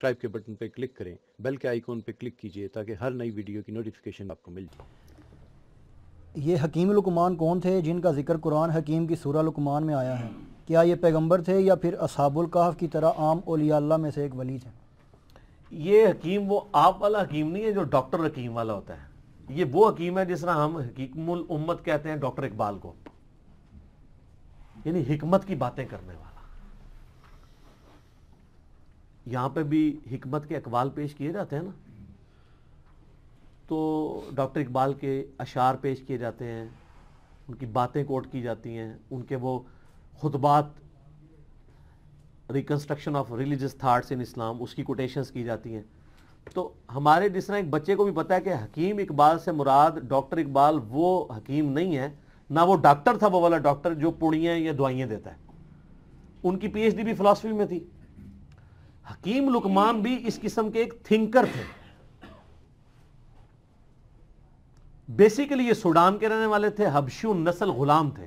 Subscribe के button पे click करें, बेल के आइकॉन पे क्लिक कीजिए ताकि हर नई वीडियो की नोटिफिकेशन आपको मिल जाए। ये हकीम लुकमान कौन थे जिनका जिक्र कुरान हकीम की सूरह लुकमान में आया है? क्या ये पैगंबर थे या फिर असहाबुल कहफ की तरह आम औलिया अल्लाह में से एक वली थे? ये हकीम वो आप वाला हकीम नहीं है जो डॉक्टर हकीम वाला होता है। ये वो हकीम है जिस तरह हम हकीमुल उम्मत कहते हैं डॉक्टर इकबाल को, यानी हिकमत की बातें करने वाला। यहां पे भी हिकमत के अकवाल पेश किए जाते हैं ना, तो डॉक्टर इकबाल के अशार पेश किए जाते हैं, उनकी बातें कोट की जाती हैं, उनके वो खुतबात reconstruction of religious thoughts in Islam उसकी कोटेशंस की जाती हैं। तो हमारे जिस तरह एक बच्चे को भी पता है कि हकीम इकबाल से मुराद डॉक्टर इकबाल वो हकीम नहीं है, ना वो डॉक्टर था वो वाला डॉक्टर जो पुड़ियाँ या दवाइयाँ देता है। उनकी पीएचडी भी फिलॉसफी में थी। हकीम लुकमान भी इस किस्म के एक थिंकर थे। बेसिकली ये सूडान के रहने वाले थे, हबशू नस्ल गुलाम थे।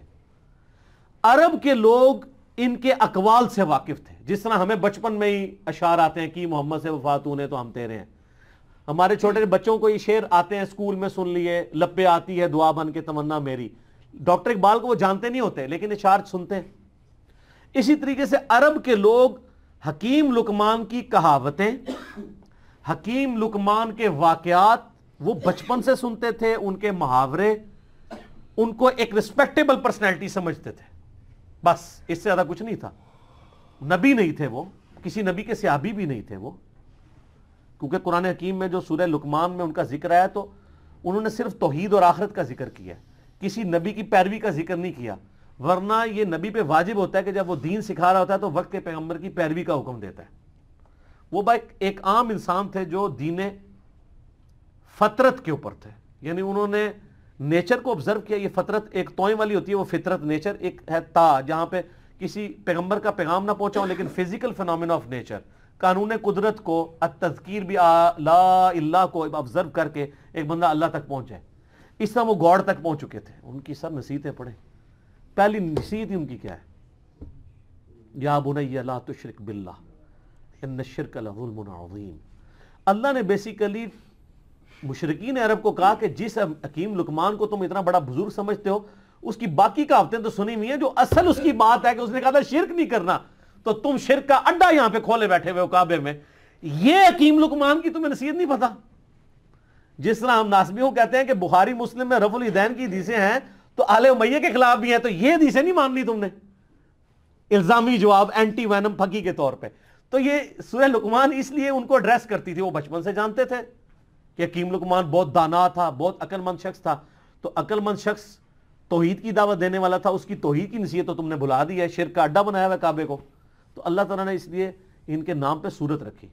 अरब के लोग इनके अकवाल से वाकिफ थे। जिस तरह हमें बचपन में ही अशार आते हैं कि मोहम्मद से वफात होने तो हम तेरे हैं, हमारे छोटे बच्चों को ये शेर आते हैं, स्कूल में सुन लिए, लब्बे आती है दुआ बन के तमन्ना मेरी। डॉक्टर इकबाल को वो जानते नहीं होते लेकिन अशार सुनते हैं। इसी तरीके से अरब के लोग हकीम लुकमान की कहावतें, हकीम लुकमान के वाकयात वो बचपन से सुनते थे, उनके मुहावरे, उनको एक रिस्पेक्टेबल पर्सनैलिटी समझते थे। बस इससे ज्यादा कुछ नहीं था। नबी नहीं थे वो, किसी नबी के सहाबी भी नहीं थे वो, क्योंकि कुरान हकीम में जो सूरह लुकमान में उनका जिक्र आया तो उन्होंने सिर्फ तौहीद और आखिरत का जिक्र किया, किसी नबी की पैरवी का जिक्र नहीं किया। वरना ये नबी पे वाजिब होता है कि जब वो दीन सिखा रहा होता है तो वक्त के पैगंबर की पैरवी का हुक्म देता है। वो भाई एक आम इंसान थे जो दीन फतरत के ऊपर थे, यानी उन्होंने नेचर को ऑब्जर्व किया। ये फतरत एक तोय वाली होती है, वो फितरत नेचर, एक है ता जहां पे किसी पैगंबर का पैगाम ना पहुंचा हो लेकिन फिजिकल फिनोमेना ऑफ नेचर, कानून कुदरत को, अत-तज़कीर भी ला इल्लाह को ऑब्जर्व करके एक बंदा अल्लाह तक पहुंच जाए। इस तरह वो गॉड तक पहुंच चुके थे। उनकी सब नसीहतें पढ़े। पहली नसीहत ही उनकी क्या है? या बुनय्या ला तुश्रिक बिल्लाह इन्न शिर्क लज़ुल्मुन अज़ीम। अल्लाह ने बेसिकली मुशरिकीन अरब को कहा कि जिस हकीम लुकमान को तुम इतना बड़ा बुजुर्ग समझते हो, उसकी बाकी कहावतें तो सुनी हुई हैं, जो असल उसकी बात है कि उसने कहा था शिर्क नहीं करना, तो तुम शिर्क का अड्डा यहां पे खोले बैठे हुए हो काबे में। ये हकीम लुकमान की तुम्हें नसीहत नहीं पता। जिस तरह हम नासबियों कहते हैं कि बुखारी मुस्लिम में रफुल इदैन की हदीसें हैं तो आले उमैया के खिलाफ भी हैं, तो ये हदीसें नहीं माननी तुमने, इल्जामी जवाब, एंटी वैनम फकी के तौर पे। तो ये सूरह लुकमान इसलिए उनको एड्रेस करती थी। वो बचपन से जानते थे कि हकीम लुकमान बहुत दाना था, बहुत अक्लमंद शख्स था। तो अक्लमंद शख्स तौहीद की दावत देने वाला था, उसकी तौहीद की नसीहत तो तुमने भुला दी है, शिर्क का अड्डा बनाया हुआ काबे को। तो अल्लाह ताला ने इसलिए इनके नाम पे सूरत रखी।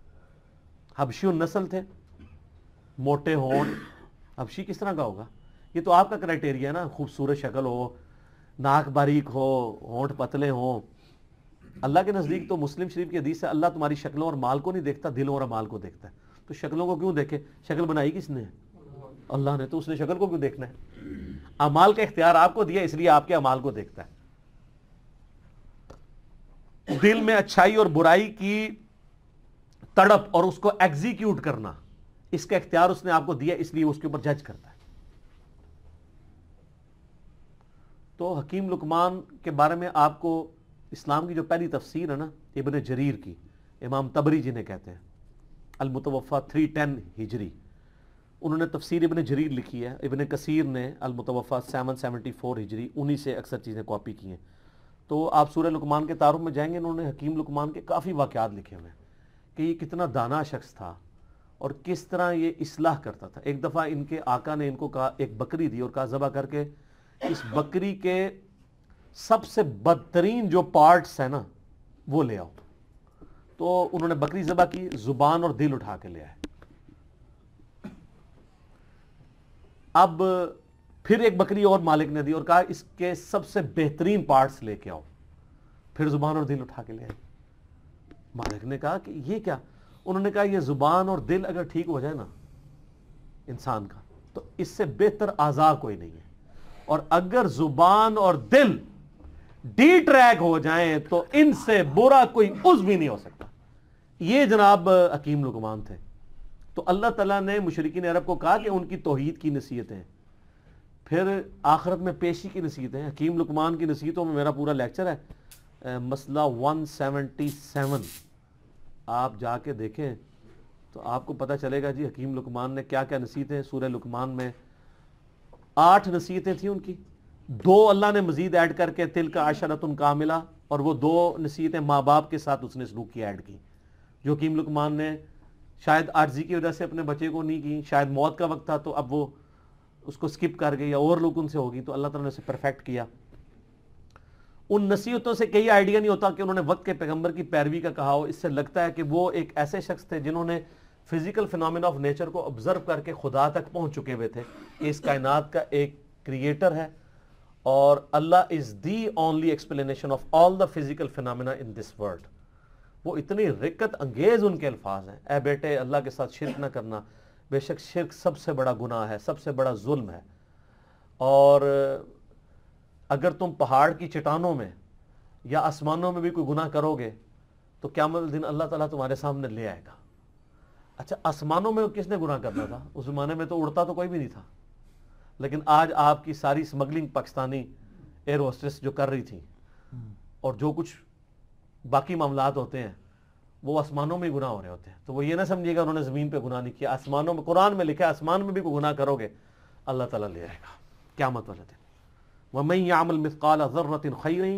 हबशी नस्ल थे, मोटे होंठ। हबशी किस तरह का होगा? ये तो आपका क्राइटेरिया है ना, खूबसूरत शक्ल हो, नाक बारीक हो, होंठ पतले हो। अल्लाह के नजदीक तो मुस्लिम शरीफ की हदीस है, अल्लाह तुम्हारी शक्लों और माल को नहीं देखता, दिलों और अमाल को देखता है। तो शक्लों को क्यों देखे? शक्ल बनाई किसने है? अल्लाह ने। तो उसने शक्ल को क्यों देखना है? अमाल का इख्तियार आपको दिया, इसलिए आपके अमाल को देखता है। दिल में अच्छाई और बुराई की तड़प और उसको एग्जीक्यूट करना, इसका इख्तियार उसने आपको दिया, इसलिए उसके ऊपर जज करता है। तो हकीम लुकमान के बारे में आपको इस्लाम की जो पहली तफसीर है ना, इब्न जरीर की, इमाम तबरी जिन्हें कहते हैं, अल मुतवफ़ा 310 हिजरी, उन्होंने तफसीर इब्न जरीर लिखी है। इब्न कसीर ने अल मुतवफ़ा 774 हिजरी, उन्हीं से अक्सर चीज़ें कॉपी की हैं। तो आप सूरह लुकमान के तारुफ में जाएंगे, उन्होंने हकीम लुकमान के काफ़ी वाक़यात लिखे हुए हैं कि ये कितना दाना शख्स था और किस तरह ये इस्लाह करता था। एक दफ़ा इनके आका ने इनको कहा, एक बकरी दी और कहा ज़बह करके इस बकरी के सबसे बदतरीन जो पार्ट्स है ना वो ले आओ। तो उन्होंने बकरी ज़बह की, जुबान और दिल उठा के ले आए। अब फिर एक बकरी और मालिक ने दी और कहा इसके सबसे बेहतरीन पार्ट्स लेके आओ। फिर जुबान और दिल उठा के ले आए। मालिक ने कहा कि ये क्या? उन्होंने कहा ये जुबान और दिल अगर ठीक हो जाए ना इंसान का, तो इससे बेहतर आज़ा कोई नहीं है। और अगर जुबान और दिल डी ट्रैक हो जाएं तो इनसे बुरा कोई उज़्व भी नहीं हो सकता। یہ جناب حکیم لقمان تھے. تو اللہ تعالیٰ نے مشرکین عرب کو کہا کہ ان کی توحید کی نصیحتیں، پھر آخرت میں پیشی کی نصیحتیں. حکیم لقمان کی نصیحتوں میں میرا پورا لیکچر ہے، مسئلہ 177. آپ جا کے دیکھیں تو آپ کو پتہ چلے گا جی حکیم لقمان نے کیا کیا نصیحتیں. سورہ لقمان میں 8 نصیحتیں تھیں ان کی، 2 اللہ نے مزید ایڈ کر کے تلک عشرۃ کاملہ، اور وہ 2 نصیحتیں ماں باپ کے ساتھ اس نے سلوک کی ایڈ کی، جو حکیم لقمان نے شاید عاجزی کی وجہ سے اپنے بچے کو نہیں کی، شاید موت کا وقت تھا تو اب وہ اس کو سکپ کر گئی یا اور لوگ ان سے ہوگی، تو اللہ تعالیٰ نے اسے پرفیکٹ کیا. ان نصیحتوں سے کئی آئیڈیا نہیں ہوتا کہ انہوں نے وقت کے پیغمبر کی پیروی کا کہا ہو. اس سے لگتا ہے کہ وہ ایک ایسے شخص تھے جنہوں نے فزیکل فینومینا آف نیچر کو آبزرو کر کے خدا تک پہنچ چکے ہوئے تھے کہ اس کائنات کا ایک کریٹر ہے اور Allah is the only explanation of all the physical phenomena in this world. وہ اتنی رقت انگیز ان کے الفاظ ہیں، اے بیٹے اللہ کے ساتھ شرک نہ کرنا، بے شک شرک سب سے بڑا گناہ ہے، سب سے بڑا ظلم ہے، اور اگر تم پہاڑ کی چٹانوں میں یا آسمانوں میں بھی کوئی گناہ کرو گے تو قیامت دن اللہ تعالیٰ تمہارے سامنے لے آئے گا. اچھا آسمانوں میں کس نے گناہ کرنا تھا؟ اس زمانے میں تو اڑتا تو کوئی بھی نہیں تھا، لیکن آج آپ کی ساری سمگلنگ پاکستانی ایئر ہوسٹس جو کر رہی تھیں اور جو کچھ باقی معاملات ہوتے ہیں وہ آسمانوں میں گناہ ہو رہے ہوتے ہیں. تو وہ یہ نہ سمجھے گا انہوں نے زمین پہ گناہ نہیں کیا، آسمانوں میں قرآن میں لکھا ہے آسمان میں بھی کوئی گناہ کرو گے اللہ تعالیٰ لے آئے گا قیامت والے دن. وَمَن يَعْمَلْ مِثْقَالَ ذَرَّةٍ خَيْرًا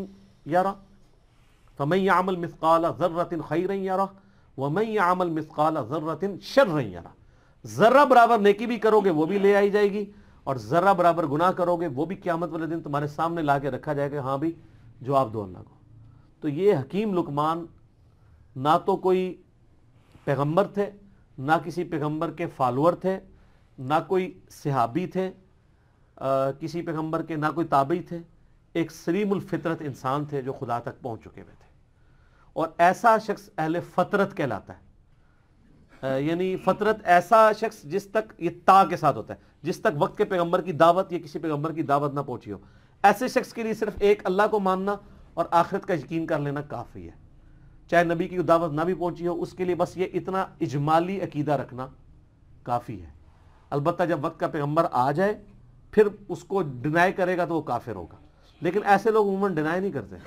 يَرَهُ فَمَن يَعْمَلْ مِثْقَالَ ذَرَّةٍ خَيْرًا يَرَهُ وَمَن يَعْمَلْ مِثْقَالَ ذَرَّةٍ شَرًّا يَرَهُ. ذرہ برابر نیکی بھی کرو گے وہ بھی لے آئی جائے گی، اور ذرہ برابر گناہ کرو گے وہ بھی قیامت والے دن تمہارے سامنے لا کے رکھا جائے گا. ہاں بھی جواب دو اللہ کو. تو یہ حکیم لقمان نہ تو کوئی پیغمبر تھے، نہ کسی پیغمبر کے فالوور تھے، نہ کوئی صحابی تھے کسی پیغمبر کے، نہ کوئی تابعی تھے. ایک سلیم الفطرت انسان تھے جو خدا تک پہنچ چکے ہوئے تھے. اور ایسا شخص اہل فطرت کہلاتا ہے، یعنی فطرت ایسا شخص جس تک یہ تا کے ساتھ ہوتا ہے، جس تک وقت کے پیغمبر کی دعوت یا کسی پیغمبر کی دعوت نہ پہنچی ہو. ایسے شخص کے لیے صرف ایک اللہ کو ماننا اور آخرت کا یقین کر لینا کافی ہے. چاہے نبی کی دعوت نہ بھی پہنچی ہو، اس کے لیے بس یہ اتنا اجمالی عقیدہ رکھنا کافی ہے. البتہ جب وقت کا پیغمبر آ جائے پھر اس کو ڈینائی کرے گا تو وہ کافر ہوگا، لیکن ایسے لوگ عموماً ڈینائی نہیں کرتے.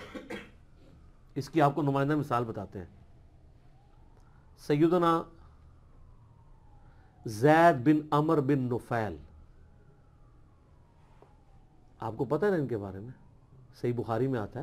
اس کی آپ کو نمائندہ مثال بتاتے ہیں. سیدنا زید بن عمر بن نفیل، آپ کو پتہ ہے نا ان کے بارے میں، صحیح بخاری میں آتا ہے.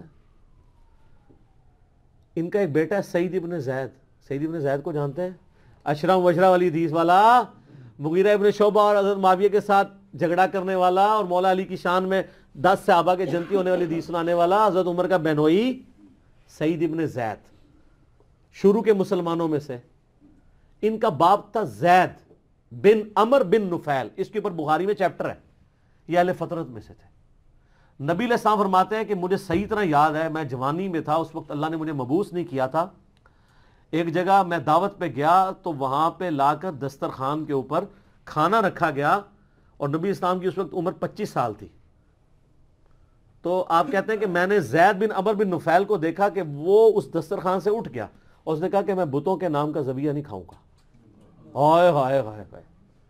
ان کا ایک بیٹا ہے سعید ابن زید. سعید ابن زید کو جانتے ہیں؟ اشرا وشرا والی حدیث والا، مغیرہ ابن شعبہ اور حضرت معاویہ کے ساتھ جھگڑا کرنے والا، اور مولا علی کی شان میں 10 صحابہ کے جنتی ہونے والی حدیث سنانے والا، حضرت عمر کا بہنوئی سعید ابن زید، شروع کے مسلمانوں میں سے. ان کا باپ تھا زید بن عمر بن نفیل. اس کے اوپر بخاری میں چیپٹر ہے. یہ اہل فطرت میں سے تھے. نبی علیہ السلام فرماتے ہیں کہ مجھے صحیح طرح یاد ہے، میں جوانی میں تھا، اس وقت اللہ نے مجھے مبعوث نہیں کیا تھا. ایک جگہ میں دعوت پہ گیا تو وہاں پہ لا کر دسترخوان کے اوپر کھانا رکھا گیا، اور نبی اسلام کی اس وقت عمر 25 سال تھی. تو آپ کہتے ہیں کہ میں نے زید بن عمر بن نفیل کو دیکھا کہ وہ اس دسترخوان سے اٹھ گیا اور اس نے کہا کہ میں بتوں کے نام کا ذبیحہ نہیں کھاؤں گا. ہائے ہائے ہائے ہائے.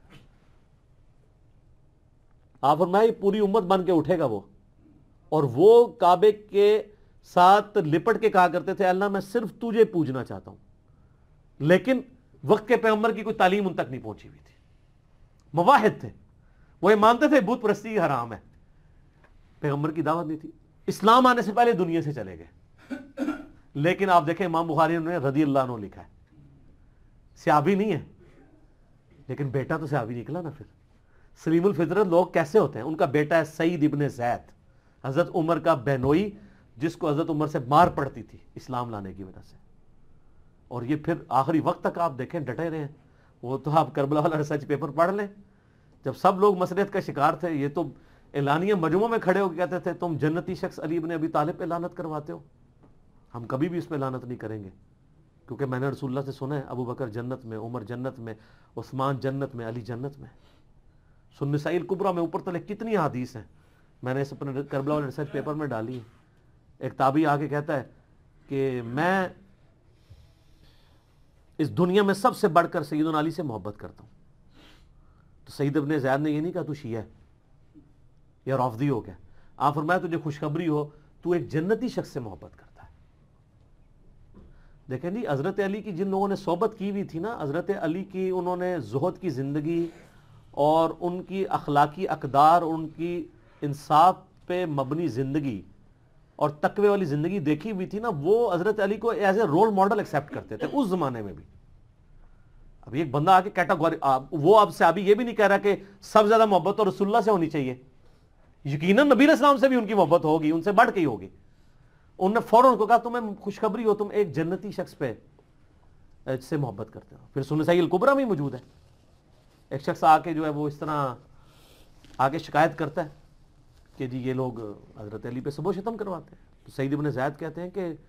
آپ فرمائے پوری امت بن کے اٹھے گا وہ، اور وہ کعبے کے ساتھ لپٹ کے کہا کرتے تھے اللہ میں صرف تجھے پوجنا چاہتا ہوں. لیکن وقت کے پیغمبر کی کوئی تعلیم ان تک نہیں پہنچی ہوئی تھی. مواحد تھے، وہ یہ مانتے تھے بت پرستی حرام ہے، پیغمبر کی دعوت نہیں تھی. اسلام آنے سے پہلے دنیا سے چلے گئے. لیکن آپ دیکھیں امام بخاری نے رضی اللہ عنہ لکھا ہے، صحابی نہیں ہے لیکن بیٹا تو صحابی نکلا نا. پھر سلیم الفطرت لوگ کیسے ہوتے ہیں؟ ان کا بیٹا ہے سعید ابن زید، حضرت عمر کا بہنوئی، جس کو حضرت عمر سے مار پڑتی تھی اسلام لانے کی وجہ سے. اور یہ پھر آخری وقت تک آپ دیکھیں ڈٹے رہے ہیں. وہ تو آپ کربلا والا ریسرچ پیپر پڑھ لیں، جب سب لوگ مسریت کا شکار تھے یہ تو اعلانیہ مجموعوں میں کھڑے ہو کے کہتے تھے تم جنتی شخص علی ابن ابی طالب پہ لعنت کرواتے ہو. ہم کبھی بھی اس پہ لعنت نہیں کریں گے، کیونکہ میں نے رسول اللہ سے سنا ہے ابو بکر جنت میں، عمر جنت میں، عثمان جنت میں، علی جنت میں. سنن نسائی الکبریٰ میں اوپر تلے کتنی حدیث ہیں، میں نے اس اپنے کربلا والے ریسرچ پیپر میں ڈالی ہے. ایک تابعی آ کے کہتا ہے کہ میں اس دنیا میں سب سے بڑھ کر سیدنا علی سے محبت کرتا ہوں. تو سعید ابن زید نے یہ نہیں کہا تو شیعہ ہے یا رافضی ہو گیا. آپ فرمایا تجھے خوشخبری ہو تو ایک جنتی شخص سے محبت کرتا ہے. دیکھیں جی حضرت علی کی جن لوگوں نے صحبت کی ہوئی تھی نا، حضرت علی کی انہوں نے زہد کی زندگی اور ان کی اخلاقی اقدار، ان کی انصاف پہ مبنی زندگی اور تقوی والی زندگی دیکھی ہوئی تھی نا، وہ حضرت علی کو as a role model accept کرتے تھے اس زمانے میں بھی. اب ایک بندہ آ کے کیٹاگوری، وہ اب صحابی یہ بھی نہیں کہہ رہا کہ سب سے زیادہ محبت تو رسول اللہ سے ہونی چاہیے. یقیناً نبی علیہ السلام سے بھی ان کی محبت ہوگی، ان سے بڑھ کے ہی ہوگی. انہوں نے فوراً ان کو کہا تمہیں خوشخبری ہو، تم ایک جنتی شخص پہ سے محبت کرتے ہو. پھر سنن نسائی الکبریٰ میں موجود ہے، ایک شخص آ کے جو ہے وہ اس طرح آگے شکایت کرتا ہے کہ جی یہ لوگ حضرت علی پہ سب و شتم کرواتے ہیں. تو سعید ابن زید کہتے ہیں کہ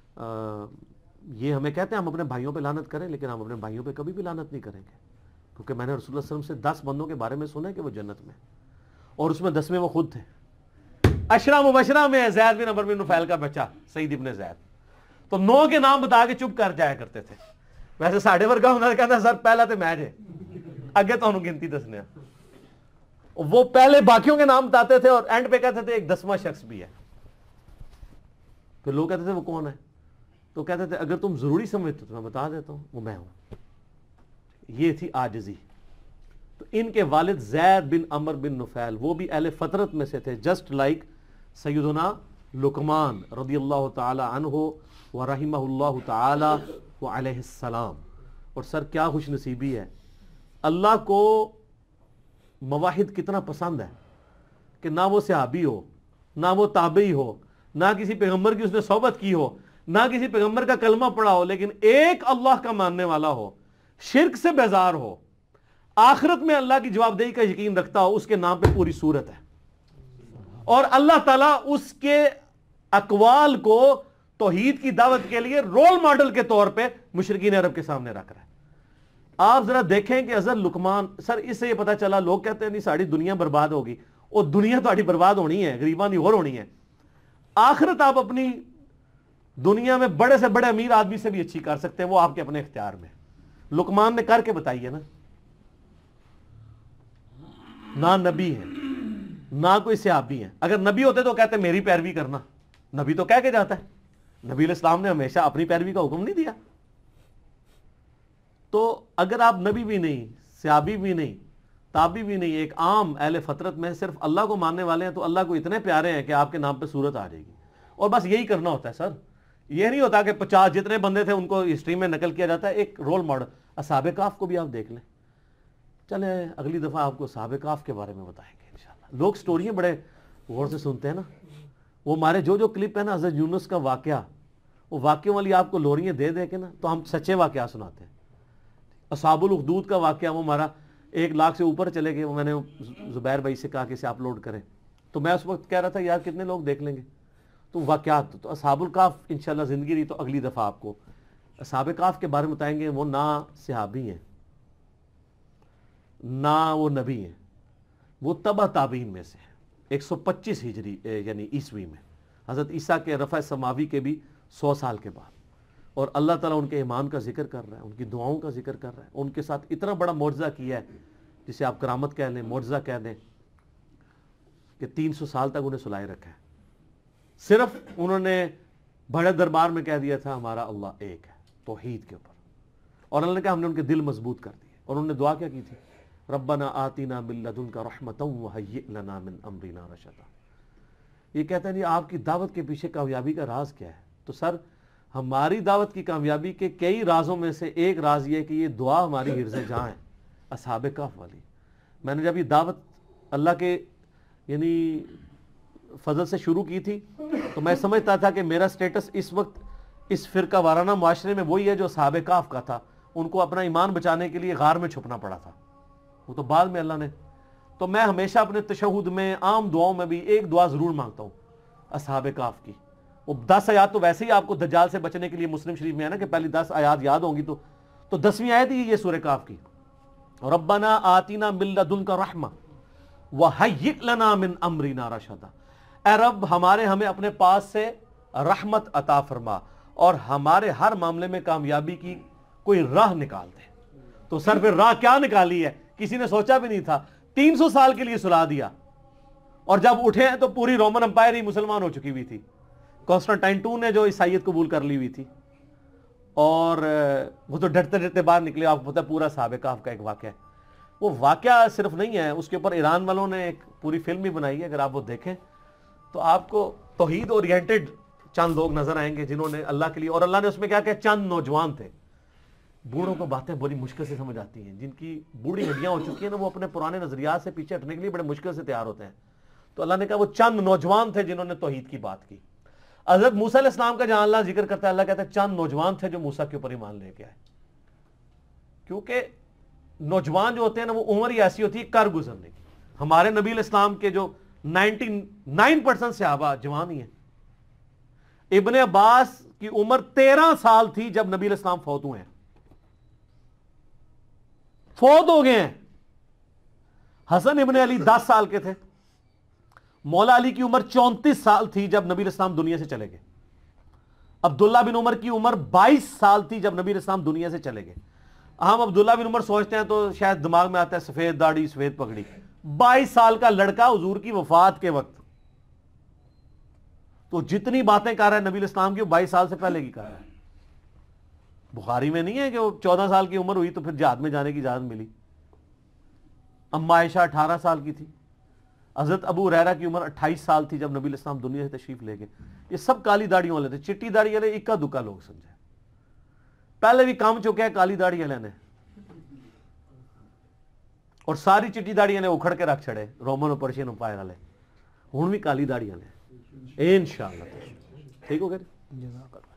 یہ ہمیں کہتے ہیں ہم اپنے بھائیوں پہ لعنت کریں، لیکن ہم اپنے بھائیوں پہ کبھی بھی لعنت نہیں کریں گے، کیونکہ میں نے رسول اللہ صلی اللہ علیہ وسلم سے 10 بندوں کے بارے میں سنا ہے کہ وہ جنت میں، اور اس میں 10ویں وہ خود تھے. عشرہ مبشرہ میں زید بن عمرو بن نفیل کا بچہ سعید ابن زید. تو 9 کے نام بتا کے چپ کر جایا کرتے تھے. ویسے ساڑھے ورگا ہونا کہتا سر پہلا تو میں جے اگے تو گنتی دسنے. وہ پہلے باقیوں کے نام بتاتے تھے اور اینڈ پہ کہتے تھے ایک 10واں شخص بھی ہے. پھر لوگ کہتے تھے وہ کون ہے؟ تو کہتے تھے اگر تم ضروری سمجھتے تو میں بتا دیتا ہوں وہ میں ہوں. یہ تھی عاجزی. تو ان کے والد زید بن عمر بن نفیل وہ بھی اہل فطرت میں سے تھے، جسٹ لائک سیدنا لقمان رضی اللہ تعالی عنہ ورحمہ اللہ تعالی وعلیہ السلام. اور سر کیا خوش نصیبی ہے، اللہ کو مواحد کتنا پسند ہے کہ نہ وہ صحابی ہو، نہ وہ تابعی ہو، نہ کسی پیغمبر کی اس نے صحبت کی ہو، نہ کسی پیغمبر کا کلمہ پڑھا ہو، لیکن ایک اللہ کا ماننے والا ہو، شرک سے بیزار ہو، آخرت میں اللہ کی جواب دہی کا یقین رکھتا ہو. اس کے نام پہ پوری سورت ہے، اور اللہ تعالیٰ اس کے اقوال کو توحید کی دعوت کے لیے رول ماڈل کے طور پہ مشرکین عرب کے سامنے رکھ رہا ہے. آپ ذرا دیکھیں کہ حضرت لقمان، سر اس سے یہ پتا چلا، لوگ کہتے ہیں نہیں ساری دنیا برباد ہوگی، اور دنیا تو برباد ہونی ہے، غریباں دی اور ہونی ہے. آخرت آپ اپنی دنیا میں بڑے سے بڑے امیر آدمی سے بھی اچھی کر سکتے ہیں، وہ آپ کے اپنے اختیار میں. لقمان نے کر کے بتائیے نا. نہ نبی ہے نہ کوئی صحابی ہے. اگر نبی ہوتے تو کہتے میری پیروی کرنا، نبی تو کہہ کے جاتا ہے. نبی علیہ السلام نے ہمیشہ اپنی پیروی کا حکم نہیں دیا. تو اگر آپ نبی بھی نہیں، صحابی بھی نہیں، تابعی بھی نہیں، ایک عام اہل فطرت میں صرف اللہ کو ماننے والے ہیں، تو اللہ کو اتنے پیارے ہیں کہ آپ کے نام پہ صورت آ جائے گی. اور بس یہی کرنا ہوتا ہے سر. یہ نہیں ہوتا کہ 50 جتنے بندے تھے ان کو ہسٹری میں نقل کیا جاتا ہے. ایک رول ماڈل اصحاب کہف کو بھی آپ دیکھ لیں. چلیں اگلی دفعہ آپ کو اصحاب کہف کے بارے میں بتائیں گے انشاءاللہ. لوگ سٹوریاں بڑے غور سے سنتے ہیں نا. وہ ہمارے جو کلپ ہے نا حضرت یونس کا واقعہ، وہ واقعوں والی آپ کو لوریاں دے دے کے نا تو ہم سچے واقعہ سناتے ہیں. اصحاب الاخدود کا واقعہ وہ ہمارا 1 لاکھ سے اوپر چلے گئے. وہ میں نے زبیر بھائی سے کہا کہ اسے اپلوڈ کریں، تو میں اس وقت کہہ رہا تھا یار کتنے لوگ دیکھ لیں گے. تو واقعات تو اصحاب الکہف انشاءاللہ زندگی رہی تو اگلی دفعہ آپ کو اصحاب کہف کے بارے میں بتائیں گے. وہ نہ صحابی ہیں نہ وہ نبی ہیں، وہ تبع تابعین میں سے ہیں. 125 ہجری یعنی عیسوی میں حضرت عیسیٰ کے رفع سماوی کے بھی 100 سال کے بعد. اور اللہ تعالیٰ ان کے ایمان کا ذکر کر رہا ہے، ان کی دعاؤں کا ذکر کر رہا ہے. ان کے ساتھ اتنا بڑا معجزہ کیا ہے جسے آپ کرامت کہہ لیں، معجزہ کہہ دیں، کہ 300 سال تک انہیں سلائے رکھا ہے. صرف انہوں نے بڑے دربار میں کہہ دیا تھا ہمارا اللہ ایک ہے توحید کے اوپر، اور اللہ نے کہا ہم نے ان کے دل مضبوط کر دیے. اور انہوں نے دعا کیا کی تھی؟ ربنا آتنا من لدنک رحمۃ وہیئ لنا من امرنا رشدا. یہ کہتے ہیں جی آپ کی دعوت کے پیچھے کامیابی کا راز کیا ہے؟ تو سر ہماری دعوت کی کامیابی کے کئی رازوں میں سے ایک راز یہ کہ یہ دعا ہماری حرز جاں ہے اصحاب کہف والی. میں نے جب یہ دعوت اللہ کے یعنی فضل سے شروع کی تھی تو میں سمجھتا تھا کہ میرا سٹیٹس اس وقت اس فرقہ وارانہ معاشرے میں وہی ہے جو اصحاب کہف کا تھا. ان کو اپنا ایمان بچانے کے لیے غار میں چھپنا پڑا تھا، وہ تو بعد میں اللہ نے. تو میں ہمیشہ اپنے تشہد میں عام دعاؤں میں بھی ایک دعا ضرور مانگتا ہوں اصحاب کہف کی. وہ 10 آیات تو ویسے ہی آپ کو دجال سے بچنے کے لیے مسلم شریف میں ہے نا کہ پہلی 10 آیات یاد ہوں گی تو 10ویں آیت ہی یہ سورہ کہف کی. ربنا آتنا من لدنک رحمہ وہیئ لنا من امرنا رشدا. اے رب ہمیں اپنے پاس سے رحمت عطا فرما اور ہمارے ہر معاملے میں کامیابی کی کوئی راہ نکال دے. تو سر پھر راہ کیا نکالی ہے؟ کسی نے سوچا بھی نہیں تھا. 300 سال کے لیے سلا دیا, اور جب اٹھے ہیں تو پوری رومن امپائر ہی مسلمان ہو چکی ہوئی تھی. کانسٹنٹائن II نے جو عیسائیت قبول کر لی ہوئی تھی, اور وہ تو ڈرتے ڈرتے باہر نکلے. آپ کو پتہ ہے پورا صحابہ کہف کا ایک واقعہ ہے. وہ واقعہ صرف نہیں ہے, اس کے اوپر ایران والوں نے ایک پوری فلم بھی بنائی ہے. اگر آپ وہ دیکھیں تو آپ کو توحید اورینٹڈ چند لوگ نظر آئیں گے جنہوں نے اللہ کے لیے, اور اللہ نے اس میں کیا کہ چند نوجوان تھے. بوڑھوں کو باتیں بڑی مشکل سے سمجھ آتی ہیں, جن کی بوڑھی ہڈیاں ہو چکی ہیں نا, وہ اپنے پرانے نظریات سے پیچھے ہٹنے کے لیے بڑے مشکل سے تیار ہوتے ہیں. تو اللہ نے کہا وہ چند نوجوان تھے جنہوں نے توحید کی بات کی. حضرت موسیٰ علیہ السلام کا جہاں اللہ ذکر کرتا ہے, اللہ کہتا ہے چند نوجوان تھے جو موسیٰ کے اوپر ایمان لے کے آئے. کیونکہ نوجوان جو ہوتے ہیں نا, وہ عمر ہی ایسی ہوتی ہے کر گزرنے کی. ہمارے نبی علیہ السلام کے جو 99% صحابہ جوان ہی ہیں. ابن عباس کی عمر 13 سال تھی جب نبی علیہ السلام فوت ہوئے ہیں, فوت ہو گئے ہیں. حسن ابن علی 10 سال کے تھے. مولا علی کی عمر 34 سال تھی جب نبی علیہ السلام دنیا سے چلے گئے. عبداللہ بن عمر کی عمر 22 سال تھی جب نبی علیہ السلام دنیا سے چلے گئے. ہم عبداللہ بن عمر سوچتے ہیں تو شاید دماغ میں آتا ہے سفید داڑھی سفید پگڑی. 22 سال کا لڑکا حضور کی وفات کے وقت, تو جتنی باتیں کر رہا ہے نبی علیہ السلام کی, وہ 22 سال سے پہلے کی کر رہا ہے. بخاری میں نہیں ہے کہ وہ 14 سال کی عمر ہوئی تو پھر جہاد میں جانے کی اجازت ملی. اما عائشہ 18 سال کی تھی. حضرت ابو ہریرہ کی عمر 28 سال تھی جب نبی علیہ السلام دنیا سے تشریف لے گئے. یہ سب کالی داڑیوں والے تھے. چٹی داڑھی والے اکا دکا لوگ سمجھے, پہلے بھی کام چکے ہیں کالی داڑھی والے نے, اور ساری چٹی داڑھی نے اکھڑ کے رکھ چھڑے رومن اور پرشین امپائر والے. ہوں بھی کالی داڑھی والے انشاءاللہ. ٹھیک ہو گیا.